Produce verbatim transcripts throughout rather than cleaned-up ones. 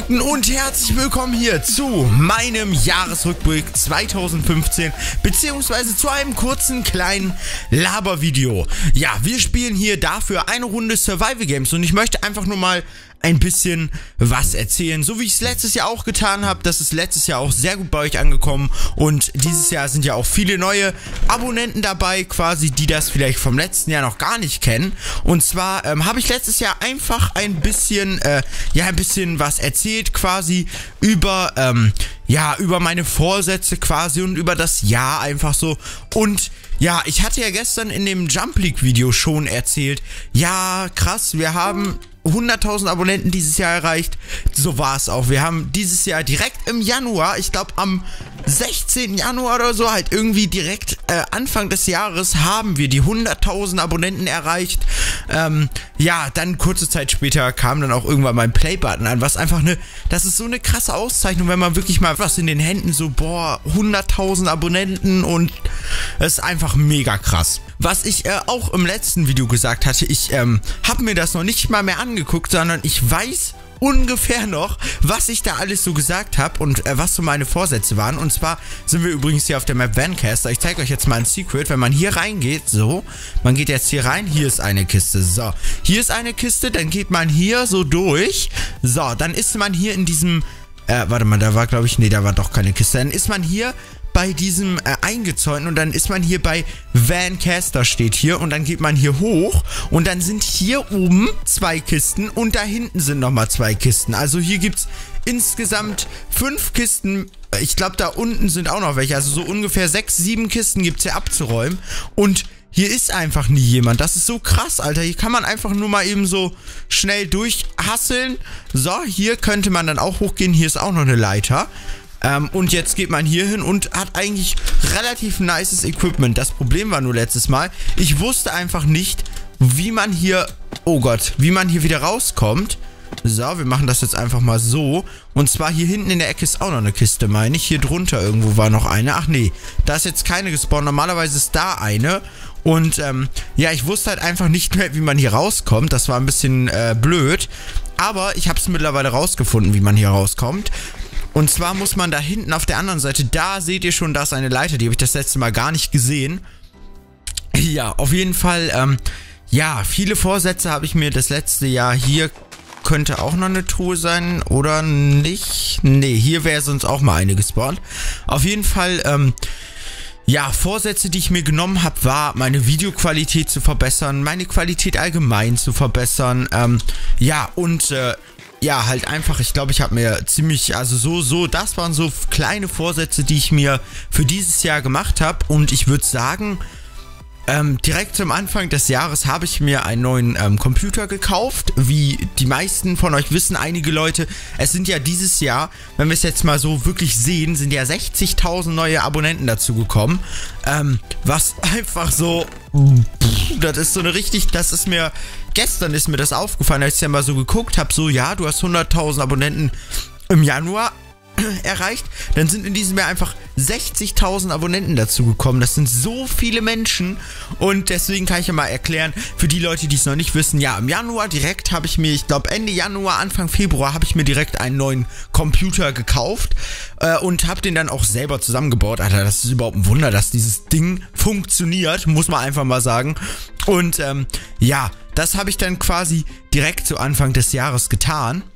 Verrückten und herzlich willkommen hier zu meinem Jahresrückblick zweitausendfünfzehn, beziehungsweise zu einem kurzen kleinen Labervideo. Ja, wir spielen hier dafür eine Runde Survival Games und ich möchte einfach nur mal ein bisschen was erzählen, so wie ich es letztes Jahr auch getan habe. Das ist letztes Jahr auch sehr gut bei euch angekommen und dieses Jahr sind ja auch viele neue Abonnenten dabei, quasi, die das vielleicht vom letzten Jahr noch gar nicht kennen. Und zwar ähm, habe ich letztes Jahr einfach ein bisschen, äh, ja, ein bisschen was erzählt, quasi über, ähm, ja, über meine Vorsätze quasi und über das Jahr einfach so. Und ja, ich hatte ja gestern in dem Jump League Video schon erzählt, ja, krass, wir haben hunderttausend Abonnenten dieses Jahr erreicht. So war es auch. Wir haben dieses Jahr direkt im Januar, ich glaube am sechzehnten Januar oder so, halt irgendwie direkt äh, Anfang des Jahres haben wir die hunderttausend Abonnenten erreicht. Ähm, ja, dann kurze Zeit später kam dann auch irgendwann mein Play-Button an, was einfach eine, das ist so eine krasse Auszeichnung, wenn man wirklich mal was in den Händen so, boah, hunderttausend Abonnenten und es ist einfach mega krass. Was ich äh, auch im letzten Video gesagt hatte, ich ähm, habe mir das noch nicht mal mehr angeguckt, sondern ich weiß ungefähr noch, was ich da alles so gesagt habe und äh, was so meine Vorsätze waren. Und zwar sind wir übrigens hier auf der Map Vancaster. Ich zeige euch jetzt mal ein Secret. Wenn man hier reingeht, so, man geht jetzt hier rein, hier ist eine Kiste. So, hier ist eine Kiste, dann geht man hier so durch. So, dann ist man hier in diesem, äh, warte mal, da war glaube ich, nee, da war doch keine Kiste. Dann ist man hier bei diesem äh, eingezäunten und dann ist man hier bei Vancaster steht hier und dann geht man hier hoch und dann sind hier oben zwei Kisten und da hinten sind nochmal zwei Kisten. Also hier gibt's insgesamt fünf Kisten. Ich glaube, da unten sind auch noch welche. Also so ungefähr sechs, sieben Kisten gibt's hier abzuräumen und hier ist einfach nie jemand. Das ist so krass, Alter. Hier kann man einfach nur mal eben so schnell durchhasseln. So, hier könnte man dann auch hochgehen. Hier ist auch noch eine Leiter. Ähm, und jetzt geht man hier hin und hat eigentlich relativ nices Equipment. Das Problem war nur letztes Mal, ich wusste einfach nicht, wie man hier, oh Gott, wie man hier wieder rauskommt. So, wir machen das jetzt einfach mal so. Und zwar hier hinten in der Ecke ist auch noch eine Kiste, meine ich. Hier drunter irgendwo war noch eine. Ach nee, da ist jetzt keine gespawnt. Normalerweise ist da eine. Und ähm, ja, ich wusste halt einfach nicht mehr, wie man hier rauskommt. Das war ein bisschen äh, blöd. Aber ich habe es mittlerweile rausgefunden, wie man hier rauskommt. Und zwar muss man da hinten auf der anderen Seite, da seht ihr schon, da ist eine Leiter, die habe ich das letzte Mal gar nicht gesehen. Ja, auf jeden Fall, ähm, ja, viele Vorsätze habe ich mir das letzte Jahr. Hier könnte auch noch eine Truhe sein, oder nicht? Nee, hier wäre sonst auch mal eine gespawnt. Auf jeden Fall, ähm, ja, Vorsätze, die ich mir genommen habe, war, meine Videoqualität zu verbessern, meine Qualität allgemein zu verbessern, ähm, ja, und, äh, ja, halt einfach, ich glaube, ich habe mir ziemlich, also so, so, das waren so kleine Vorsätze, die ich mir für dieses Jahr gemacht habe. Und ich würde sagen, ähm, direkt zum Anfang des Jahres habe ich mir einen neuen ähm, Computer gekauft. Wie die meisten von euch wissen, einige Leute, es sind ja dieses Jahr, wenn wir es jetzt mal so wirklich sehen, sind ja sechzigtausend neue Abonnenten dazu gekommen. Ähm, was einfach so, das ist so eine richtig, das ist mir, gestern ist mir das aufgefallen, als ich ja mal so geguckt habe, so, ja, du hast hunderttausend Abonnenten im Januar erreicht, dann sind in diesem Jahr einfach sechzigtausend Abonnenten dazu gekommen. Das sind so viele Menschen und deswegen kann ich ja mal erklären, für die Leute, die es noch nicht wissen, ja, im Januar direkt habe ich mir, ich glaube Ende Januar, Anfang Februar habe ich mir direkt einen neuen Computer gekauft äh, und habe den dann auch selber zusammengebaut. Alter, das ist überhaupt ein Wunder, dass dieses Ding funktioniert, muss man einfach mal sagen. Und ähm, ja, das habe ich dann quasi direkt zu Anfang des Jahres getan.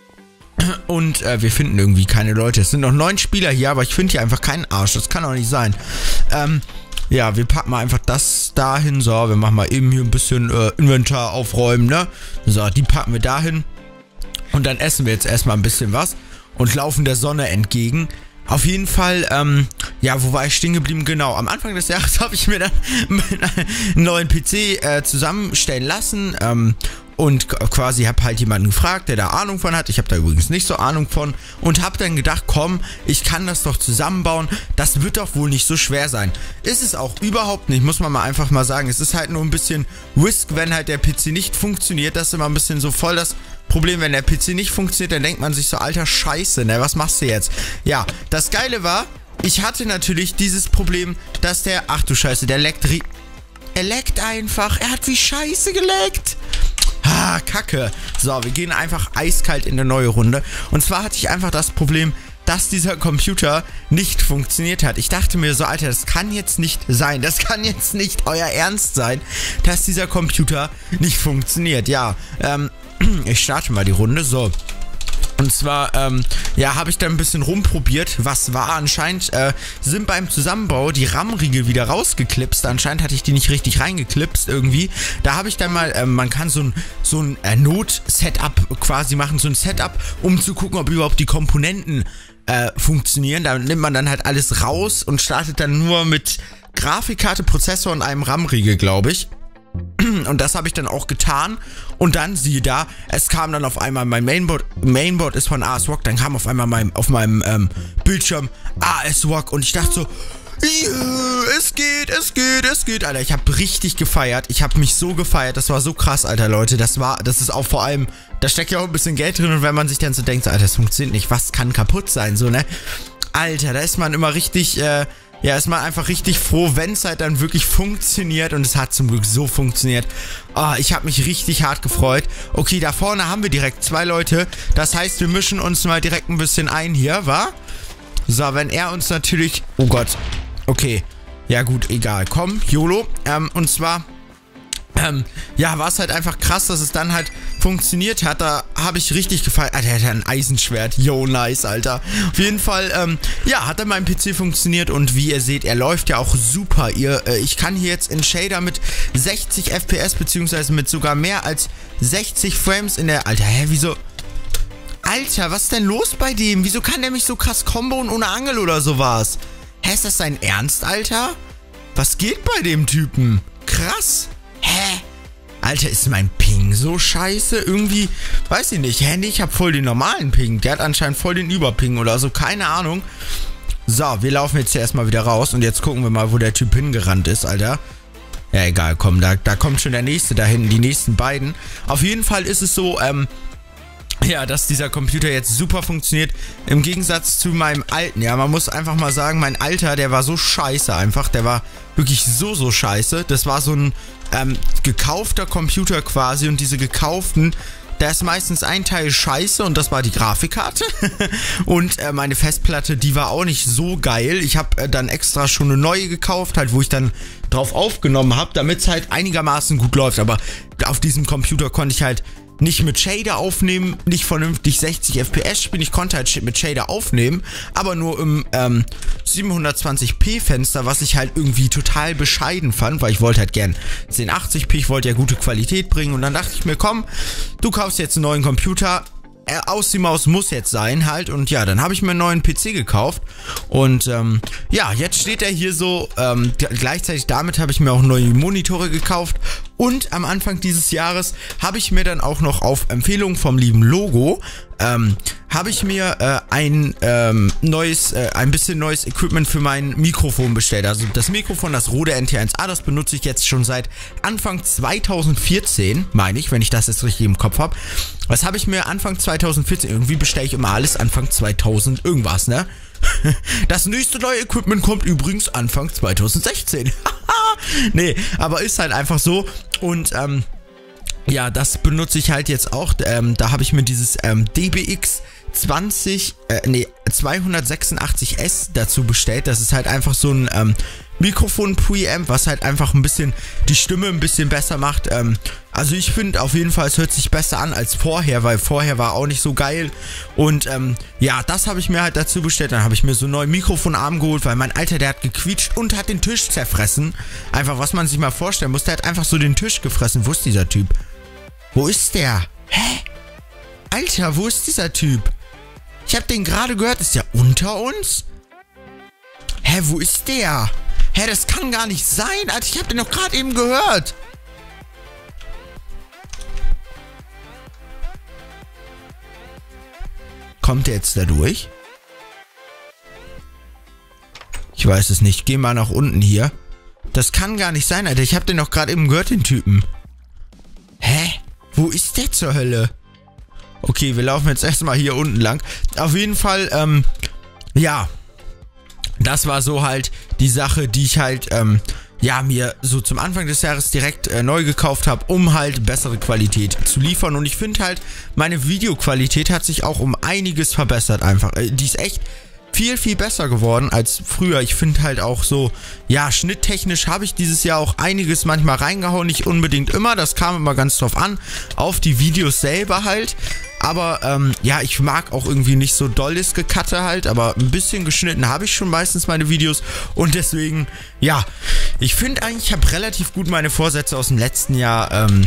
Und äh, wir finden irgendwie keine Leute. Es sind noch neun Spieler hier, aber ich finde hier einfach keinen Arsch. Das kann doch nicht sein. Ähm, ja, wir packen mal einfach das dahin. So, wir machen mal eben hier ein bisschen äh, Inventar aufräumen, ne? So, die packen wir dahin. Und dann essen wir jetzt erstmal ein bisschen was und laufen der Sonne entgegen. Auf jeden Fall, ähm, ja, wo war ich stehen geblieben? Genau, am Anfang des Jahres habe ich mir dann einen neuen P C äh, zusammenstellen lassen, ähm, und quasi habe halt jemanden gefragt, der da Ahnung von hat. Ich habe da übrigens nicht so Ahnung von und habe dann gedacht, komm, ich kann das doch zusammenbauen. Das wird doch wohl nicht so schwer sein. Ist es auch überhaupt nicht, muss man mal einfach mal sagen. Es ist halt nur ein bisschen Risk, wenn halt der P C nicht funktioniert. Das ist immer ein bisschen so voll das Problem, wenn der P C nicht funktioniert, dann denkt man sich so, alter Scheiße, ne, was machst du jetzt? Ja, das Geile war, ich hatte natürlich dieses Problem, dass der, ach du Scheiße, der leckt, er leckt einfach, er hat wie Scheiße geleckt. Ah, kacke. So, wir gehen einfach eiskalt in eine neue Runde. Und zwar hatte ich einfach das Problem, dass dieser Computer nicht funktioniert hat. Ich dachte mir so, Alter, das kann jetzt nicht sein. Das kann jetzt nicht euer Ernst sein, dass dieser Computer nicht funktioniert. Ja, ähm, ich starte mal die Runde. So. Und zwar, ähm, ja, habe ich dann ein bisschen rumprobiert. Was war? Anscheinend äh, sind beim Zusammenbau die RAM-Riegel wieder rausgeklipst. Anscheinend hatte ich die nicht richtig reingeklipst irgendwie. Da habe ich dann mal, äh, man kann so ein, so ein äh, Not-Setup quasi machen, so ein Setup, um zu gucken, ob überhaupt die Komponenten äh, funktionieren. Da nimmt man dann halt alles raus und startet dann nur mit Grafikkarte, Prozessor und einem RAM-Riegel, glaube ich. Und das habe ich dann auch getan. Und dann, siehe da, es kam dann auf einmal mein Mainboard. Mainboard ist von A S R O G. Dann kam auf einmal mein, auf meinem ähm, Bildschirm A S R O G. Und ich dachte so, yeah, es geht, es geht, es geht, Alter. Ich habe richtig gefeiert. Ich habe mich so gefeiert. Das war so krass, Alter, Leute. Das war, das ist auch vor allem, da steckt ja auch ein bisschen Geld drin. Und wenn man sich dann so denkt, so, Alter, das funktioniert nicht. Was kann kaputt sein, so, ne? Alter, da ist man immer richtig, äh, ja, ist man einfach richtig froh, wenn es halt dann wirklich funktioniert. Und es hat zum Glück so funktioniert. Oh, ich habe mich richtig hart gefreut. Okay, da vorne haben wir direkt zwei Leute. Das heißt, wir mischen uns mal direkt ein bisschen ein hier, wa? So, wenn er uns natürlich... Oh Gott. Okay. Ja gut, egal. Komm, YOLO. Ähm, und zwar... Ähm, ja, war es halt einfach krass, dass es dann halt funktioniert hat. Da habe ich richtig gefallen. Alter, der hat ein Eisenschwert. Yo, nice, Alter. Auf jeden Fall, ähm, ja, hat dann mein P C funktioniert. Und wie ihr seht, er läuft ja auch super. Ihr, äh, ich kann hier jetzt in Shader mit sechzig F P S, beziehungsweise mit sogar mehr als sechzig Frames in der... Alter, hä, wieso... Alter, was ist denn los bei dem? Wieso kann der mich so krass comboen ohne Angel oder sowas? Hä, ist das sein Ernst, Alter? Was geht bei dem Typen? Krass. Hä? Alter, ist mein Ping so scheiße? Irgendwie, weiß ich nicht. Hä, nee, ich hab voll den normalen Ping. Der hat anscheinend voll den Überping oder so. Keine Ahnung. So, wir laufen jetzt hier erstmal wieder raus. Und jetzt gucken wir mal, wo der Typ hingerannt ist, Alter. Ja, egal, komm, da, da kommt schon der nächste da hinten. Die nächsten beiden. Auf jeden Fall ist es so, ähm... ja, dass dieser Computer jetzt super funktioniert, im Gegensatz zu meinem alten. Ja, man muss einfach mal sagen, mein alter, der war so scheiße einfach. Der war wirklich so, so scheiße. Das war so ein ähm, gekaufter Computer quasi. Und diese gekauften, da ist meistens ein Teil scheiße und das war die Grafikkarte. Und äh, meine Festplatte, die war auch nicht so geil. Ich habe äh, dann extra schon eine neue gekauft, halt, wo ich dann drauf aufgenommen habe, damit es halt einigermaßen gut läuft. Aber auf diesem Computer konnte ich halt nicht mit Shader aufnehmen, nicht vernünftig sechzig F P S spielen. Ich konnte halt mit Shader aufnehmen, aber nur im ähm, siebenhundertzwanzig p Fenster, was ich halt irgendwie total bescheiden fand, weil ich wollte halt gern zehnhundertachtzig p, ich wollte ja gute Qualität bringen. Und dann dachte ich mir, komm, du kaufst jetzt einen neuen Computer, äh, aus die Maus muss jetzt sein halt. Und ja, dann habe ich mir einen neuen P C gekauft. Und ähm, ja, jetzt steht er hier so, ähm, gleichzeitig damit habe ich mir auch neue Monitore gekauft. Und am Anfang dieses Jahres habe ich mir dann auch noch auf Empfehlung vom lieben Logo, ähm, habe ich mir äh, ein ähm, neues, äh, ein bisschen neues Equipment für mein Mikrofon bestellt. Also das Mikrofon, das Rode N T eins A, das benutze ich jetzt schon seit Anfang zweitausendvierzehn, meine ich, wenn ich das jetzt richtig im Kopf habe. Was habe ich mir Anfang zweitausendvierzehn, irgendwie bestelle ich immer alles Anfang zweitausend irgendwas, ne? Das nächste neue Equipment kommt übrigens Anfang zweitausendsechzehn. Nee, aber ist halt einfach so. Und ähm, ja, das benutze ich halt jetzt auch. Ähm, da habe ich mir dieses ähm, D B X zwanzig, äh, nee, zweihundertsechsundachtzig S dazu bestellt. Das ist halt einfach so ein ähm, Mikrofon-Preamp, was halt einfach ein bisschen die Stimme ein bisschen besser macht. Ähm, also ich finde auf jeden Fall, es hört sich besser an als vorher, weil vorher war auch nicht so geil. Und ähm, ja, das habe ich mir halt dazu bestellt. Dann habe ich mir so einen neuen Mikrofonarm geholt, weil mein Alter, der hat gequietscht und hat den Tisch zerfressen. Einfach, was man sich mal vorstellen muss, der hat einfach so den Tisch gefressen. Wo ist dieser Typ? Wo ist der? Hä? Alter, wo ist dieser Typ? Ich habe den gerade gehört. Ist der unter uns? Hä, wo ist der? Hä, das kann gar nicht sein. Alter, ich habe den doch gerade eben gehört. Kommt der jetzt da durch? Ich weiß es nicht. Geh mal nach unten hier. Das kann gar nicht sein, Alter. Ich habe den doch gerade eben gehört, den Typen. Hä? Wo ist der zur Hölle? Okay, wir laufen jetzt erstmal hier unten lang. Auf jeden Fall, ähm, ja. Das war so halt die Sache, die ich halt, ähm, ja, mir so zum Anfang des Jahres direkt äh, neu gekauft habe, um halt bessere Qualität zu liefern. Und ich finde halt, meine Videoqualität hat sich auch um einiges verbessert einfach. Äh, die ist echt viel, viel besser geworden als früher. Ich finde halt auch so, ja, schnitttechnisch habe ich dieses Jahr auch einiges manchmal reingehauen. Nicht unbedingt immer, das kam immer ganz drauf an. Auf die Videos selber halt. Aber, ähm, ja, ich mag auch irgendwie nicht so dolles Gekatte halt, aber ein bisschen geschnitten habe ich schon meistens meine Videos und deswegen, ja, ich finde eigentlich, ich habe relativ gut meine Vorsätze aus dem letzten Jahr, ähm,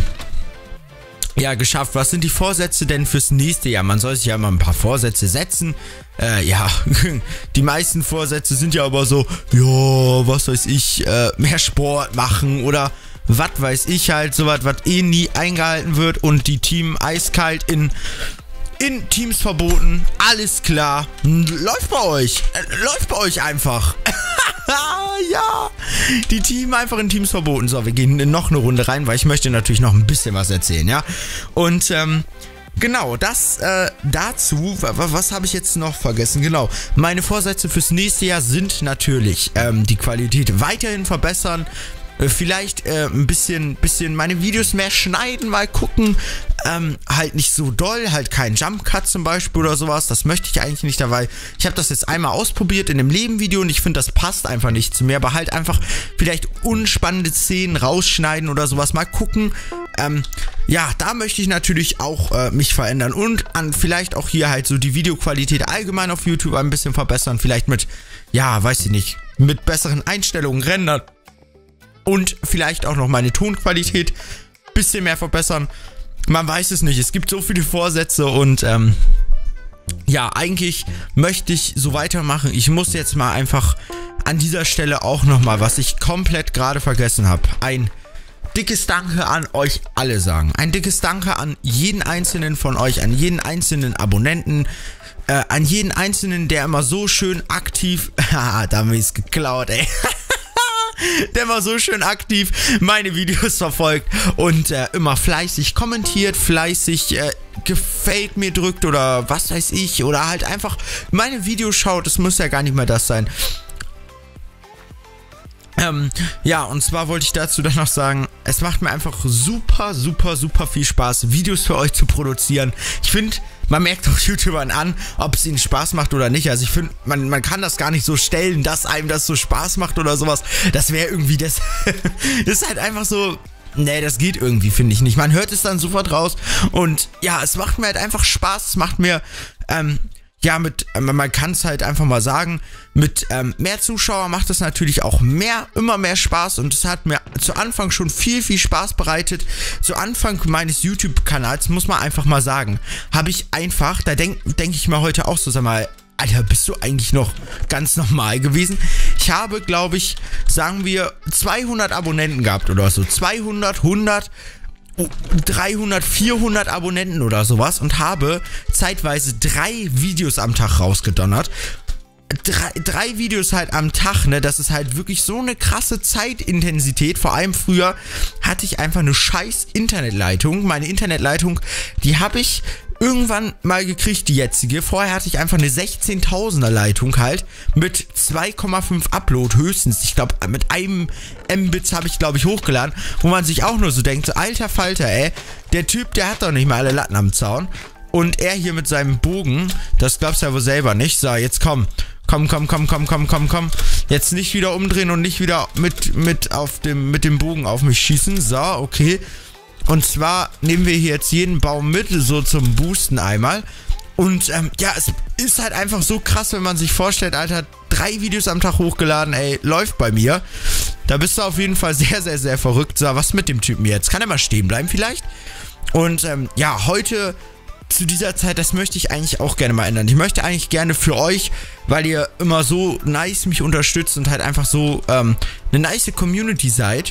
ja, geschafft. Was sind die Vorsätze denn fürs nächste Jahr? Man soll sich ja immer ein paar Vorsätze setzen. Äh, ja, die meisten Vorsätze sind ja aber so, ja, was weiß ich, äh, mehr Sport machen oder was weiß ich halt, sowas, was eh nie eingehalten wird und die Team eiskalt in, in Teams verboten. Alles klar. Läuft bei euch. Äh, läuft bei euch einfach. Ja, die Team einfach in Teams verboten. So, wir gehen in noch eine Runde rein, weil ich möchte natürlich noch ein bisschen was erzählen, ja. Und, ähm, genau, das äh, dazu, was habe ich jetzt noch vergessen? Genau, meine Vorsätze fürs nächste Jahr sind natürlich ähm, die Qualität weiterhin verbessern, äh, vielleicht äh, ein bisschen, bisschen meine Videos mehr schneiden, mal gucken, ähm, halt nicht so doll, halt kein Jump Cut zum Beispiel oder sowas, das möchte ich eigentlich nicht dabei. Ich habe das jetzt einmal ausprobiert in einem Leben-Video und ich finde, das passt einfach nicht zu mir, aber halt einfach vielleicht unspannende Szenen rausschneiden oder sowas, mal gucken. Ähm, ja, da möchte ich natürlich auch äh, mich verändern und an vielleicht auch hier halt so die Videoqualität allgemein auf YouTube ein bisschen verbessern, vielleicht mit, ja, weiß ich nicht, mit besseren Einstellungen rendern und vielleicht auch noch meine Tonqualität ein bisschen mehr verbessern. Man weiß es nicht, es gibt so viele Vorsätze und ähm, ja, eigentlich möchte ich so weitermachen. Ich muss jetzt mal einfach an dieser Stelle auch nochmal, was ich komplett gerade vergessen habe, ein dickes Danke an euch alle sagen. Ein dickes Danke an jeden einzelnen von euch, an jeden einzelnen Abonnenten, äh, an jeden einzelnen, der immer so schön aktiv, haha, da haben wir es geklaut, ey. Der immer so schön aktiv meine Videos verfolgt und äh, immer fleißig kommentiert, fleißig äh, gefällt mir drückt oder was weiß ich oder halt einfach meine Videos schaut, es muss ja gar nicht mehr das sein. Ähm, ja, und zwar wollte ich dazu dann noch sagen, es macht mir einfach super, super, super viel Spaß, Videos für euch zu produzieren. Ich finde, man merkt auch YouTubern an, ob es ihnen Spaß macht oder nicht. Also ich finde, man, man kann das gar nicht so stellen, dass einem das so Spaß macht oder sowas. Das wäre irgendwie, das, das ist halt einfach so, nee, das geht irgendwie, finde ich nicht. Man hört es dann sofort raus und ja, es macht mir halt einfach Spaß, es macht mir, ähm, ja, mit, man kann es halt einfach mal sagen, mit ähm, mehr Zuschauer macht es natürlich auch mehr, immer mehr Spaß und es hat mir zu Anfang schon viel, viel Spaß bereitet. Zu Anfang meines YouTube-Kanals, muss man einfach mal sagen, habe ich einfach, da denke denk ich mal heute auch so, sag mal, Alter, bist du eigentlich noch ganz normal gewesen? Ich habe, glaube ich, sagen wir, zweihundert Abonnenten gehabt oder so, zweihundert, hundert, dreihundert, vierhundert Abonnenten oder sowas und habe zeitweise drei Videos am Tag rausgedonnert. Drei, drei Videos halt am Tag, ne, das ist halt wirklich so eine krasse Zeitintensität. Vor allem früher hatte ich einfach eine scheiß Internetleitung. Meine Internetleitung, die habe ich irgendwann mal gekriegt, die jetzige. Vorher hatte ich einfach eine sechzehntausender Leitung halt mit zwei Komma fünf Upload höchstens. Ich glaube, mit einem Mbits habe ich, glaube ich, hochgeladen, wo man sich auch nur so denkt, so, alter Falter, ey, der Typ, der hat doch nicht mal alle Latten am Zaun. Und er hier mit seinem Bogen, das glaubst du ja wohl selber nicht. So, jetzt komm. Komm, komm, komm, komm, komm, komm, komm. Jetzt nicht wieder umdrehen und nicht wieder mit, mit, auf dem, mit dem Bogen auf mich schießen. So, okay. Und zwar nehmen wir hier jetzt jeden Baum mit, so zum Boosten einmal. Und ähm, ja, es ist halt einfach so krass, wenn man sich vorstellt, Alter, drei Videos am Tag hochgeladen, ey, läuft bei mir. Da bist du auf jeden Fall sehr, sehr, sehr verrückt. So, was mit dem Typen jetzt? Kann er mal stehen bleiben vielleicht? Und ähm, ja, heute zu dieser Zeit, das möchte ich eigentlich auch gerne mal ändern. Ich möchte eigentlich gerne für euch, weil ihr immer so nice mich unterstützt und halt einfach so ähm, eine nice Community seid,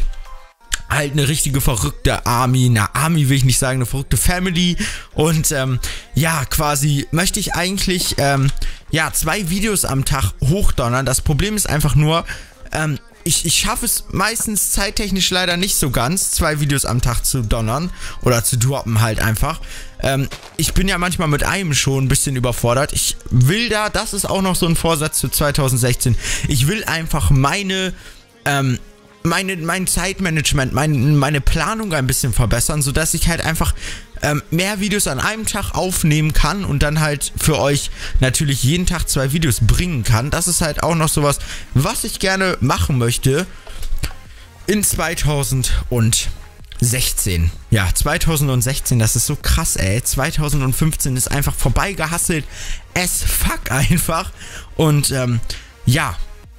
halt eine richtige verrückte Army, eine Army will ich nicht sagen, eine verrückte Family und ähm, ja, quasi möchte ich eigentlich ähm, ja, zwei Videos am Tag hochdonnern. Das Problem ist einfach nur, ähm, ich, ich schaffe es meistens zeittechnisch leider nicht so ganz, zwei Videos am Tag zu donnern oder zu droppen halt einfach. Ähm, ich bin ja manchmal mit einem schon ein bisschen überfordert. Ich will da, das ist auch noch so ein Vorsatz für zweitausendsechzehn, ich will einfach meine, ähm, meine, mein Zeitmanagement, mein, meine Planung ein bisschen verbessern, sodass ich halt einfach ähm, mehr Videos an einem Tag aufnehmen kann und dann halt für euch natürlich jeden Tag zwei Videos bringen kann. Das ist halt auch noch sowas, was ich gerne machen möchte in zweitausendsechzehn. Ja, zweitausendsechzehn, das ist so krass, ey. zweitausendfünfzehn ist einfach vorbei gehasselt. Es fuck einfach. Und ähm, ja,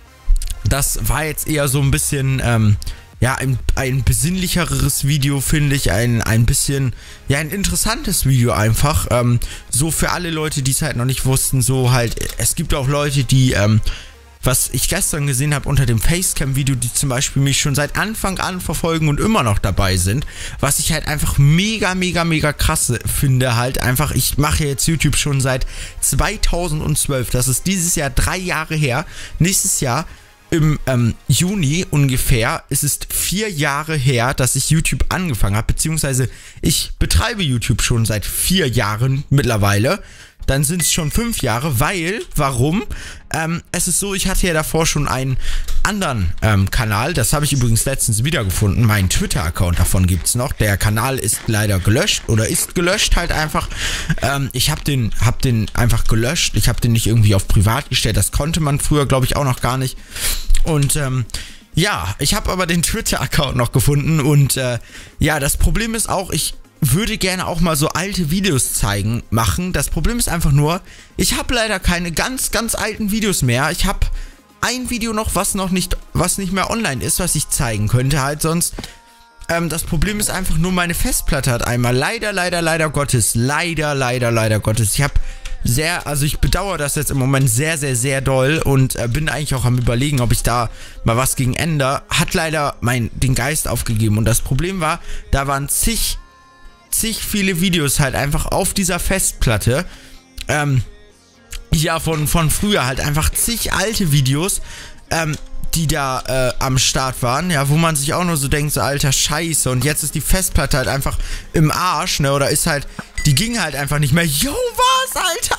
das war jetzt eher so ein bisschen, ähm, ja, ein, ein besinnlicheres Video, finde ich. Ein, ein bisschen, ja, ein interessantes Video einfach. Ähm, so für alle Leute, die es halt noch nicht wussten, so halt, es gibt auch Leute, die, ähm, was ich gestern gesehen habe unter dem Facecam-Video, die zum Beispiel mich schon seit Anfang an verfolgen und immer noch dabei sind, was ich halt einfach mega, mega, mega krass finde halt einfach. Ich mache jetzt YouTube schon seit zweitausendzwölf, das ist dieses Jahr drei Jahre her. Nächstes Jahr im ähm, Juni ungefähr ist es vier Jahre her, dass ich YouTube angefangen habe, beziehungsweise ich betreibe YouTube schon seit vier Jahren mittlerweile. Dann sind es schon fünf Jahre, weil, warum? Ähm, es ist so, ich hatte ja davor schon einen anderen ähm, Kanal, das habe ich übrigens letztens wiedergefunden, meinen Twitter-Account davon gibt es noch, der Kanal ist leider gelöscht oder ist gelöscht halt einfach. Ähm, ich habe den, hab den einfach gelöscht, ich habe den nicht irgendwie auf privat gestellt, das konnte man früher, glaube ich, auch noch gar nicht. Und, ähm, ja, ich habe aber den Twitter-Account noch gefunden und, äh, ja, das Problem ist auch, ich würde gerne auch mal so alte Videos zeigen, machen. Das Problem ist einfach nur, ich habe leider keine ganz, ganz alten Videos mehr. Ich habe ein Video noch, was noch nicht, was nicht mehr online ist, was ich zeigen könnte halt sonst. Ähm, das Problem ist einfach nur, meine Festplatte hat einmal leider, leider, leider Gottes, leider, leider, leider Gottes. Ich habe sehr, also ich bedauere das jetzt im Moment sehr, sehr, sehr doll und äh, bin eigentlich auch am Überlegen, ob ich da mal was gegen ändere. Hat leider mein, den Geist aufgegeben und das Problem war, da waren zig zig viele Videos halt einfach auf dieser Festplatte, ähm, ja, von, von früher halt einfach zig alte Videos, ähm, die da äh, am Start waren, ja, wo man sich auch nur so denkt, so alter Scheiße, und jetzt ist die Festplatte halt einfach im Arsch, ne, oder ist halt, die ging halt einfach nicht mehr. Yo, was, Alter?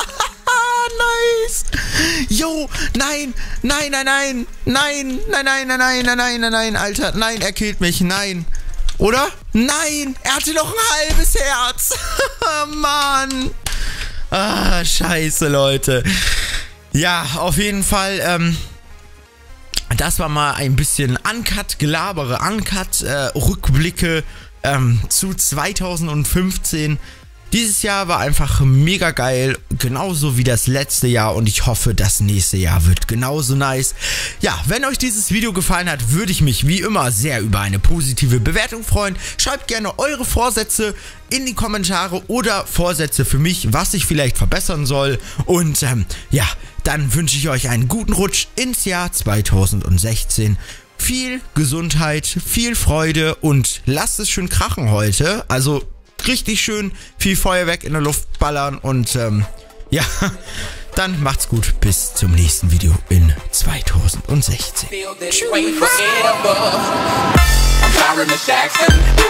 Nice. Yo, nein, nein, nein, nein, nein, nein, nein, nein, nein, nein, nein, nein, nein, Alter, nein, er killt mich, nein. Oder? Nein! Er hatte noch ein halbes Herz! Mann! Ah, scheiße, Leute. Ja, auf jeden Fall, ähm, das war mal ein bisschen Uncut-Gelabere, Uncut-Rückblicke ähm, zu zweitausendfünfzehn. Dieses Jahr war einfach mega geil, genauso wie das letzte Jahr, und ich hoffe, das nächste Jahr wird genauso nice. Ja, wenn euch dieses Video gefallen hat, würde ich mich wie immer sehr über eine positive Bewertung freuen. Schreibt gerne eure Vorsätze in die Kommentare oder Vorsätze für mich, was ich vielleicht verbessern soll. Und ähm, ja, dann wünsche ich euch einen guten Rutsch ins Jahr zweitausendsechzehn. Viel Gesundheit, viel Freude und lasst es schön krachen heute. Also richtig schön viel Feuerwerk in der Luft ballern und ähm, ja, dann macht's gut. Bis zum nächsten Video in zweitausendsechzehn. Tschüss.